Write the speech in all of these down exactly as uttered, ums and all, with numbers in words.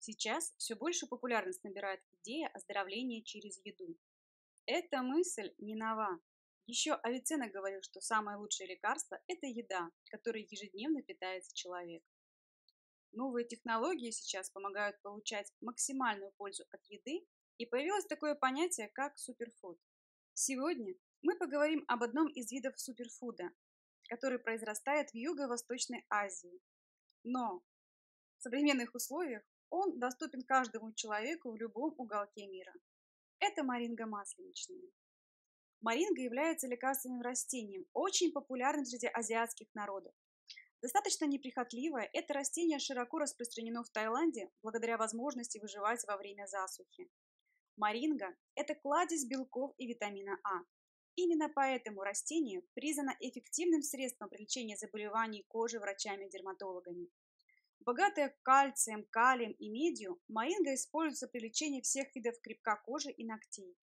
Сейчас все больше популярность набирает идея оздоровления через еду. Эта мысль не нова. Еще Авиценна говорил, что самое лучшее лекарство– это еда, которой ежедневно питается человек. Новые технологии сейчас помогают получать максимальную пользу от еды, и появилось такое понятие, как суперфуд. Сегодня мы поговорим об одном из видов суперфуда, который произрастает в Юго-Восточной Азии. Но в современных условиях он доступен каждому человеку в любом уголке мира. Это моринга масленичная. Моринга является лекарственным растением, очень популярным среди азиатских народов. Достаточно неприхотливое, это растение широко распространено в Таиланде благодаря возможности выживать во время засухи. Моринга– это кладезь белков и витамина А. Именно поэтому растение признано эффективным средством при лечении заболеваний кожи врачами-дерматологами. Богатая кальцием, калием и медью, моринга используется при лечении всех видов грибка кожи и ногтей.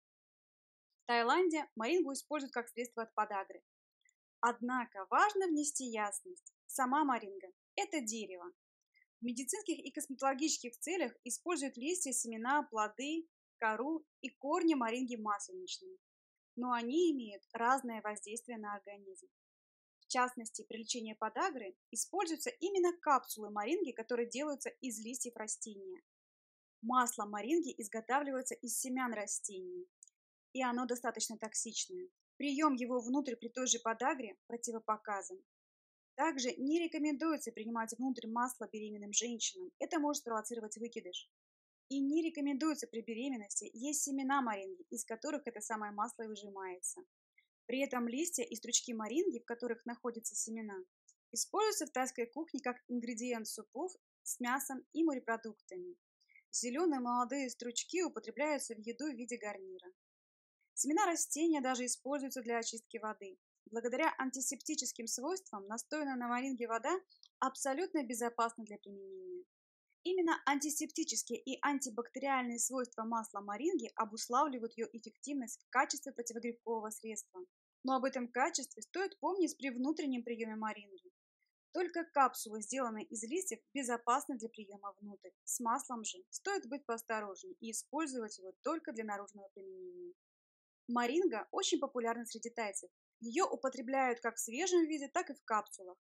В Таиланде морингу используют как средство от подагры. Однако важно внести ясность. Сама моринга– это дерево. В медицинских и косметологических целях используют листья, семена, плоды, кору и корни моринги масленичной. Но они имеют разное воздействие на организм. В частности, при лечении подагры используются именно капсулы моринги, которые делаются из листьев растения. Масло моринги изготавливается из семян растений, и оно достаточно токсичное. Прием его внутрь при той же подагре противопоказан. Также не рекомендуется принимать внутрь масло беременным женщинам, это может спровоцировать выкидыш. И не рекомендуется при беременности есть семена моринги, из которых это самое масло и выжимается. При этом листья и стручки моринги, в которых находятся семена, используются в тайской кухне как ингредиент супов с мясом и морепродуктами. Зеленые молодые стручки употребляются в еду в виде гарнира. Семена растения даже используются для очистки воды. Благодаря антисептическим свойствам настоянная на моринге вода абсолютно безопасна для применения. Именно антисептические и антибактериальные свойства масла моринги обуславливают ее эффективность в качестве противогрибкового средства. Но об этом качестве стоит помнить при внутреннем приеме моринги. Только капсулы, сделанные из листьев, безопасны для приема внутрь. С маслом же стоит быть поосторожнее и использовать его только для наружного применения. Моринга очень популярна среди тайцев. Ее употребляют как в свежем виде, так и в капсулах.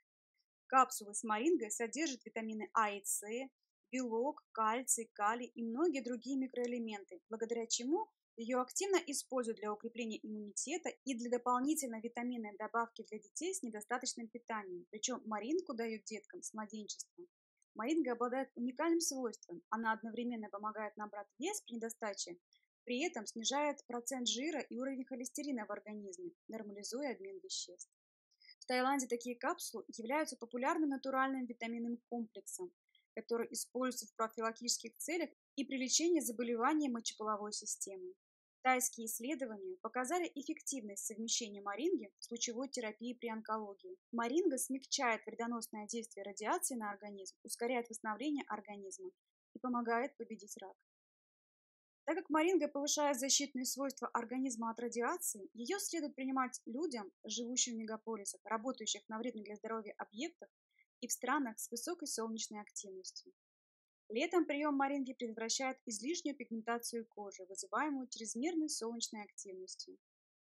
Капсулы с морингой содержат витамины А и С, белок, кальций, калий и многие другие микроэлементы, благодаря чему ее активно используют для укрепления иммунитета и для дополнительной витаминной добавки для детей с недостаточным питанием. Причем моринку дают деткам с младенчества. Моринга обладает уникальным свойством. Она одновременно помогает набрать вес при недостаче, при этом снижает процент жира и уровень холестерина в организме, нормализуя обмен веществ. В Таиланде такие капсулы являются популярным натуральным витаминным комплексом, который используется в профилактических целях и при лечении заболеваний мочеполовой системы. Тайские исследования показали эффективность совмещения моринги с лучевой терапией при онкологии. Моринга смягчает вредоносное действие радиации на организм, ускоряет восстановление организма и помогает победить рак. Так как моринга повышает защитные свойства организма от радиации, ее следует принимать людям, живущим в мегаполисах, работающих на вредных для здоровья объектах и в странах с высокой солнечной активностью. Летом прием моринги предотвращает излишнюю пигментацию кожи, вызываемую чрезмерной солнечной активностью.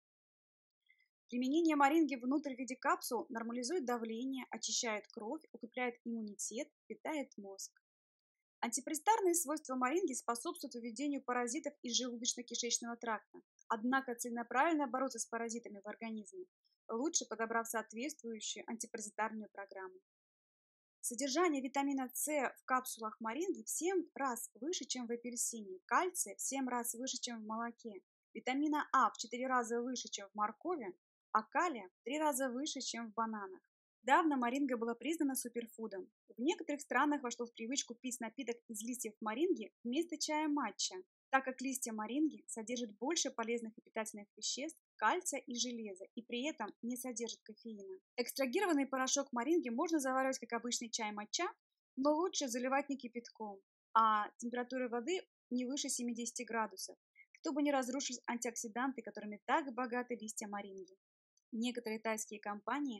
Применение моринги внутрь в виде капсул нормализует давление, очищает кровь, укрепляет иммунитет, питает мозг. Антипаразитарные свойства моринги способствуют выведению паразитов из желудочно-кишечного тракта. Однако целенаправленно бороться с паразитами в организме лучше, подобрав соответствующую антипаразитарную программу. Содержание витамина С в капсулах моринги в семь раз выше, чем в апельсине, кальция в семь раз выше, чем в молоке, витамина А в четыре раза выше, чем в моркови, а калия в три раза выше, чем в бананах. Давно моринга была признана суперфудом. В некоторых странах вошло в привычку пить напиток из листьев моринги вместо чая матча, так как листья моринги содержат больше полезных и питательных веществ, кальция и железа, и при этом не содержат кофеина. Экстрагированный порошок моринги можно заваривать как обычный чай матча, но лучше заливать не кипятком, а температурой воды не выше семидесяти градусов, чтобы не разрушить антиоксиданты, которыми так богаты листья моринги. Некоторые тайские компании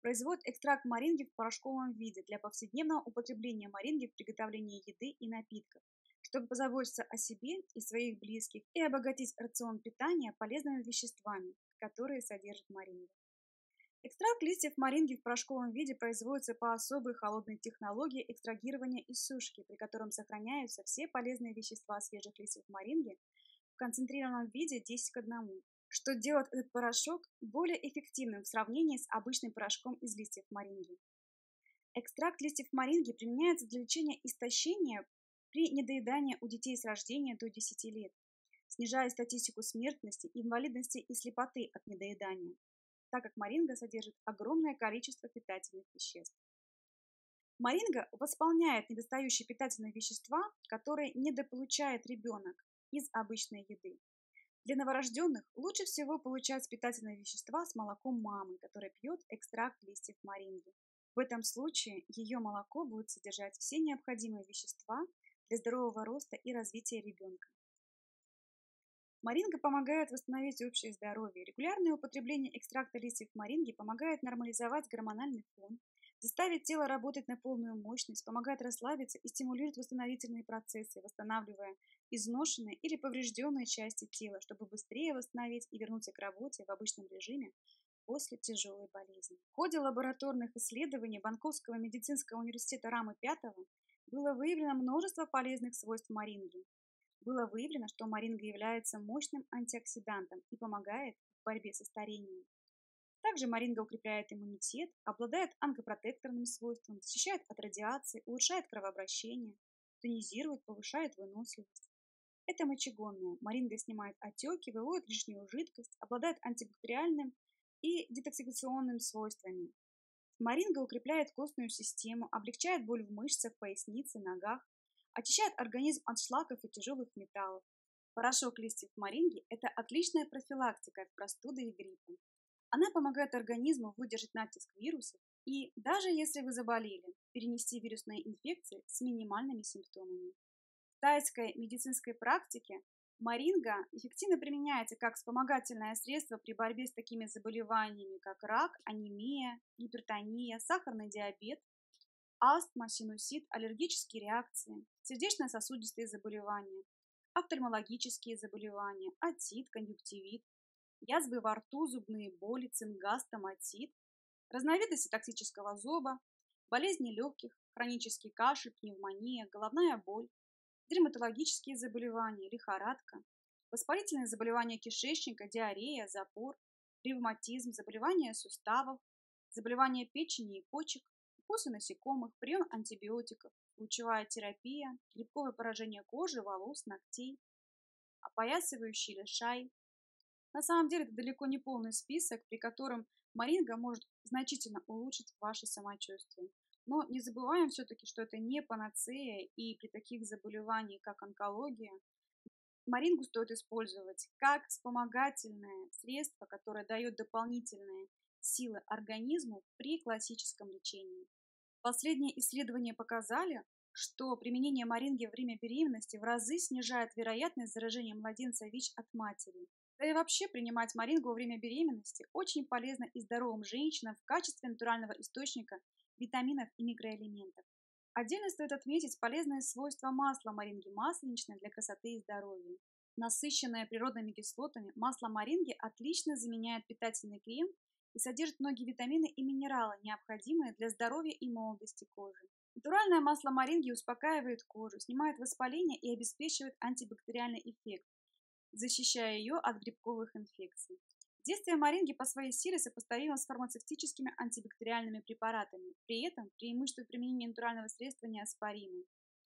Производят экстракт моринги в порошковом виде для повседневного употребления моринги в приготовлении еды и напитков, чтобы позаботиться о себе и своих близких и обогатить рацион питания полезными веществами, которые содержит моринга. Экстракт листьев моринги в порошковом виде производится по особой холодной технологии экстрагирования и сушки, при котором сохраняются все полезные вещества свежих листьев моринги в концентрированном виде десять к одному, что делает этот порошок более эффективным в сравнении с обычным порошком из листьев моринги. Экстракт листьев моринги применяется для лечения истощения при недоедании у детей с рождения до десяти лет, снижая статистику смертности, инвалидности и слепоты от недоедания, так как моринга содержит огромное количество питательных веществ. Моринга восполняет недостающие питательные вещества, которые недополучает ребенок из обычной еды. Для новорожденных лучше всего получать питательные вещества с молоком мамы, которая пьет экстракт листьев моринги. В этом случае ее молоко будет содержать все необходимые вещества для здорового роста и развития ребенка. Моринга помогает восстановить общее здоровье. Регулярное употребление экстракта листьев моринги помогает нормализовать гормональный фон, заставить тело работать на полную мощность, помогает расслабиться и стимулирует восстановительные процессы, восстанавливая изношенные или поврежденные части тела, чтобы быстрее восстановить и вернуться к работе в обычном режиме после тяжелой болезни. В ходе лабораторных исследований Бангкокского медицинского университета Рамы пятого было выявлено множество полезных свойств моринги. Было выявлено, что моринга является мощным антиоксидантом и помогает в борьбе со старением. Также моринга укрепляет иммунитет, обладает онкопротекторным свойством, защищает от радиации, улучшает кровообращение, тонизирует, повышает выносливость. Это мочегонная. Моринга снимает отеки, выводит лишнюю жидкость, обладает антибактериальным и детоксикационным свойствами. Моринга укрепляет костную систему, облегчает боль в мышцах, пояснице, ногах, очищает организм от шлаков и тяжелых металлов. Порошок листьев моринги – это отличная профилактика от простуды и гриппа. Она помогает организму выдержать натиск вирусов и, даже если вы заболели, перенести вирусные инфекции с минимальными симптомами. В тайской медицинской практике моринга эффективно применяется как вспомогательное средство при борьбе с такими заболеваниями, как рак, анемия, гипертония, сахарный диабет, астма, синусит, аллергические реакции, сердечно-сосудистые заболевания, офтальмологические заболевания, отит, конъюнктивит, язвы во рту, зубные боли, цинга, стоматит, разновидности токсического зоба, болезни легких, хронический кашель, пневмония, головная боль, дерматологические заболевания, лихорадка, воспалительные заболевания кишечника, диарея, запор, ревматизм, заболевания суставов, заболевания печени и почек, укусы насекомых, прием антибиотиков, лучевая терапия, грибковое поражение кожи, волос, ногтей, опоясывающий лишай. На самом деле это далеко не полный список, при котором моринга может значительно улучшить ваше самочувствие. Но не забываем все-таки, что это не панацея, и при таких заболеваниях, как онкология, морингу стоит использовать как вспомогательное средство, которое дает дополнительные силы организму при классическом лечении. Последние исследования показали, что применение моринги во время беременности в разы снижает вероятность заражения младенца ВИЧ от матери. Да и вообще принимать морингу во время беременности очень полезно и здоровым женщинам в качестве натурального источника витаминов и микроэлементов. Отдельно стоит отметить полезные свойства масла моринги масленичное для красоты и здоровья. Насыщенное природными кислотами, масло моринги отлично заменяет питательный крем и содержит многие витамины и минералы, необходимые для здоровья и молодости кожи. Натуральное масло моринги успокаивает кожу, снимает воспаление и обеспечивает антибактериальный эффект, защищая ее от грибковых инфекций. Действие моринги по своей силе сопоставимо с фармацевтическими антибактериальными препаратами, при этом преимущества применения натурального средства неоспоримы.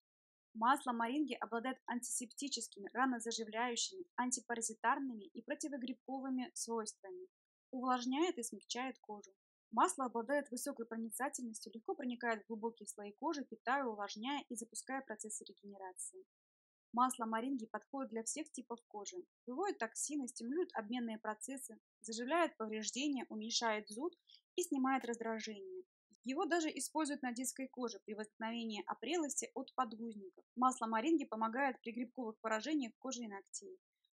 Масло моринги обладает антисептическими, ранозаживляющими, антипаразитарными и противогрибковыми свойствами, увлажняет и смягчает кожу. Масло обладает высокой проницательностью, легко проникает в глубокие слои кожи, питая, увлажняя и запуская процессы регенерации. Масло моринги подходит для всех типов кожи, выводит токсины, стимулирует обменные процессы, заживляет повреждения, уменьшает зуд и снимает раздражение. Его даже используют на детской коже при возникновении опрелости от подгузников. Масло моринги помогает при грибковых поражениях кожи и ногтей.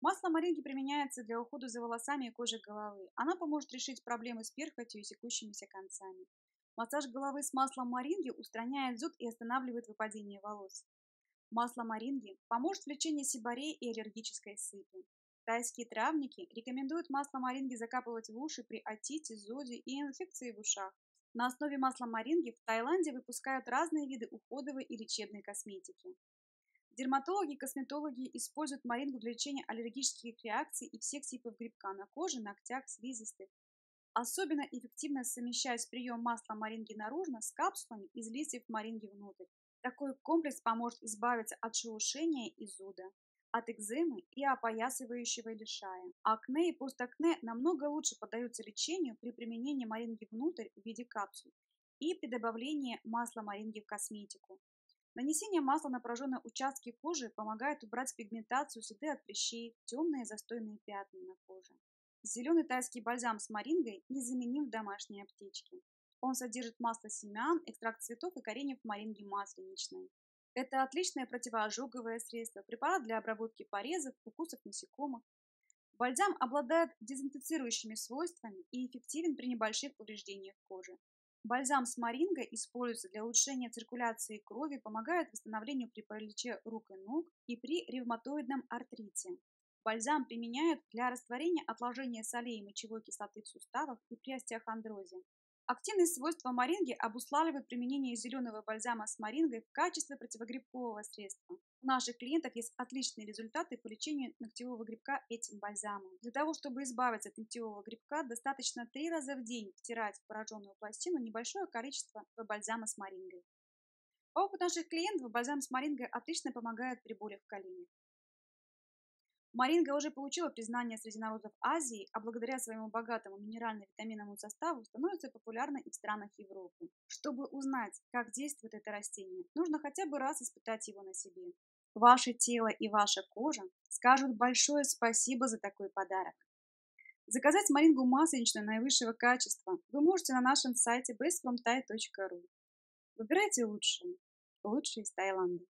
Масло моринги применяется для ухода за волосами и кожей головы. Она поможет решить проблемы с перхотью и секущимися концами. Массаж головы с маслом моринги устраняет зуд и останавливает выпадение волос. Масло моринги поможет в лечении сиборей и аллергической сыпи. Тайские травники рекомендуют масло моринги закапывать в уши при отите, зуде и инфекции в ушах. На основе масла моринги в Таиланде выпускают разные виды уходовой и лечебной косметики. Дерматологи и косметологи используют морингу для лечения аллергических реакций и всех типов грибка на коже, ногтях, слизистых. Особенно эффективно совмещать прием масла моринги наружно с капсулами из листьев моринги внутрь. Такой комплекс поможет избавиться от шелушения и зуда, от экземы и опоясывающего лишая. Акне и постакне намного лучше поддаются лечению при применении моринги внутрь в виде капсул и при добавлении масла моринги в косметику. Нанесение масла на пораженные участки кожи помогает убрать пигментацию, следы от прыщей, темные застойные пятна на коже. Зеленый тайский бальзам с морингой незаменим в домашней аптечке. Он содержит масло семян, экстракт цветов и кореньев моринги масленичной. Это отличное противоожоговое средство, препарат для обработки порезов, укусов насекомых. Бальзам обладает дезинфицирующими свойствами и эффективен при небольших повреждениях кожи. Бальзам с морингой используется для улучшения циркуляции крови, помогает восстановлению при параличе рук и ног и при ревматоидном артрите. Бальзам применяют для растворения отложения солей и мочевой кислоты в суставах и при остеохондрозе. Активные свойства моринги обуславливают применение зеленого бальзама с морингой в качестве противогрибкового средства. У наших клиентов есть отличные результаты по лечению ногтевого грибка этим бальзамом. Для того, чтобы избавиться от ногтевого грибка, достаточно три раза в день втирать в пораженную пластину небольшое количество бальзама с морингой. По опыту наших клиентов, бальзам с морингой отлично помогает при болях в коленях. Моринга уже получила признание среди народов Азии, а благодаря своему богатому минерально-витаминному составу становится популярной и в странах Европы. Чтобы узнать, как действует это растение, нужно хотя бы раз испытать его на себе. Ваше тело и ваша кожа скажут большое спасибо за такой подарок. Заказать морингу масленичную наивысшего качества вы можете на нашем сайте бест фром тай точка ру. Выбирайте лучшее, лучшее из Таиланда.